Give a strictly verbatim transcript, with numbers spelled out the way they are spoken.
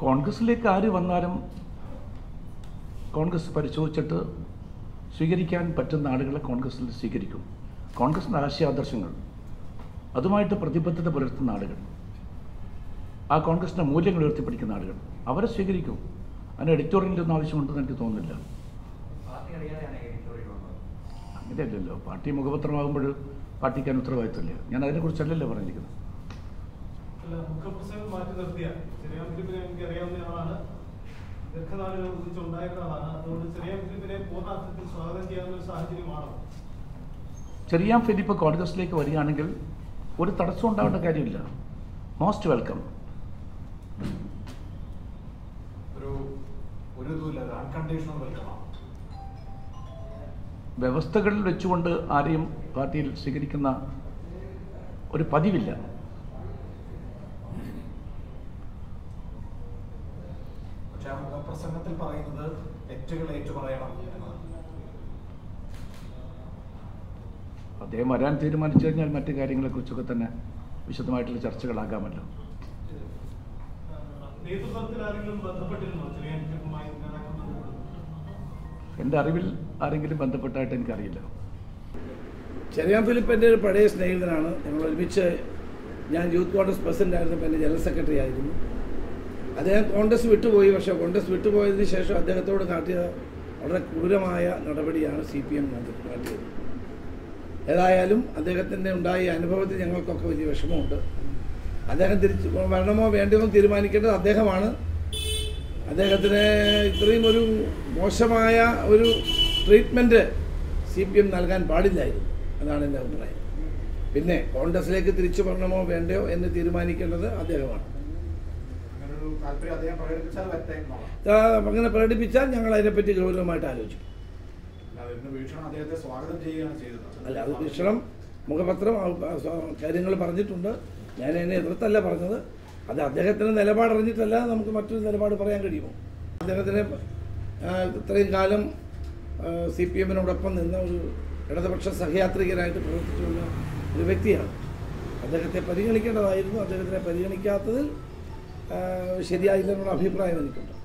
കോൺഗ്രസിലേക്ക് ആര് വന്നാലും കോൺഗ്രസ് പരിശോധിച്ചിട്ട് സ്വീകരിക്കാൻ പറ്റുന്ന ആളുകളെ കോൺഗ്രസിൽ സ്വീകരിക്കും. കോൺഗ്രസിൻ്റെ ആശയാദർശങ്ങൾ അതുമായിട്ട് പ്രതിബദ്ധത പുലർത്തുന്ന ആളുകൾ, ആ കോൺഗ്രസിൻ്റെ മൂല്യങ്ങൾ ഉയർത്തിപ്പിടിക്കുന്ന ആളുകൾ, അവരെ സ്വീകരിക്കും. അതിന് എഡിറ്റോറിയലൊന്നും ആവശ്യമുണ്ടെന്ന് എനിക്ക് തോന്നുന്നില്ല. അങ്ങനെയല്ലല്ലോ, പാർട്ടി മുഖപത്രമാകുമ്പോൾ പാർട്ടിക്കാൻ ഉത്തരവാദിത്തമില്ല. ഞാൻ അതിനെക്കുറിച്ചല്ലല്ലോ പറഞ്ഞിരിക്കുന്നത്. ചെറിയാൻ ഫിലിപ്പ് കോൺഗ്രസിലേക്ക് വരികയാണെങ്കിൽ ഒരു തടസ്സം ഉണ്ടാവേണ്ട കാര്യമില്ല. Most welcome. വ്യവസ്ഥകളിൽ വെച്ചുകൊണ്ട് ആരെയും പാർട്ടിയിൽ സ്വീകരിക്കുന്ന ഒരു പതിവില്ല. പ്രസംഗത്തിൽ പറയുന്നത് തെറ്റുകൾ ഏറ്റുപറയണം എന്നാണ്. അദ്ദേഹം വരാൻ തീരുമാനിച്ചു കഴിഞ്ഞാൽ മറ്റു കാര്യങ്ങളെക്കുറിച്ചൊക്കെ തന്നെ വിശദമായിട്ടുള്ള ചർച്ചകളാകാമല്ലോ. എൻ്റെ അറിവിൽ ആരെങ്കിലും ബന്ധപ്പെട്ടായിട്ട് എനിക്കറിയില്ല. ചെറിയാൻ ഫിലിപ്പ് എൻ്റെ ഒരു പഴയ സ്നേഹിതനാണ്. ഞങ്ങൾ ഒരുമിച്ച്, ഞാൻ യൂത്ത് കോൺഗ്രസ് പ്രസിഡന്റ് ആയിരുന്നപ്പോൾ എൻ്റെ ജനറൽ സെക്രട്ടറി ആയിരുന്നു. അദ്ദേഹം കോൺഗ്രസ് വിട്ടുപോയി. പക്ഷേ കോൺഗ്രസ് വിട്ടുപോയതിന് ശേഷം അദ്ദേഹത്തോട് കാട്ടിയ വളരെ ക്രൂരമായ നടപടിയാണ് സി പി എം കാട്ടിയത്. ഏതായാലും അദ്ദേഹത്തിൻ്റെ ഉണ്ടായ അനുഭവത്തിൽ ഞങ്ങൾക്കൊക്കെ വലിയ വിഷമമുണ്ട്. അദ്ദേഹം തിരിച്ച് വരണമോ വേണ്ടയോ എന്ന് തീരുമാനിക്കേണ്ടത് അദ്ദേഹമാണ്. അദ്ദേഹത്തിന് ഇത്രയും ഒരു മോശമായ ഒരു ട്രീറ്റ്മെൻറ്റ് സി പി എം നൽകാൻ പാടില്ലായിരുന്നു. അതാണ് എൻ്റെ അഭിപ്രായം. പിന്നെ കോൺഗ്രസിലേക്ക് തിരിച്ചു വരണമോ വേണ്ടയോ എന്ന് തീരുമാനിക്കേണ്ടത് അദ്ദേഹമാണ്. അങ്ങനെ പ്രകടിപ്പിച്ചാൽ ഞങ്ങൾ അതിനെപ്പറ്റി ഗൗരവമായിട്ട് ആലോചിക്കും. അല്ല, അത് വീക്ഷണം മുഖപത്രം കാര്യങ്ങൾ പറഞ്ഞിട്ടുണ്ട്. ഞാൻ അതിനെ എതിർത്തല്ല പറഞ്ഞത്. അത് അദ്ദേഹത്തിന് നിലപാടറിഞ്ഞിട്ടല്ല നമുക്ക് മറ്റൊരു നിലപാട് പറയാൻ കഴിയുമോ? അദ്ദേഹത്തിന് ഇത്രയും കാലം സി പി എമ്മിനോടൊപ്പം നിന്ന ഒരു ഇടതുപക്ഷ സഹയാത്രികനായിട്ട് പ്രവർത്തിച്ചുള്ള ഒരു വ്യക്തിയാണ്. അദ്ദേഹത്തെ പരിഗണിക്കേണ്ടതായിരുന്നു. അദ്ദേഹത്തിനെ പരിഗണിക്കാത്തതിൽ ശരിയായില്ലെന്നുള്ള അഭിപ്രായം എനിക്കുണ്ട്.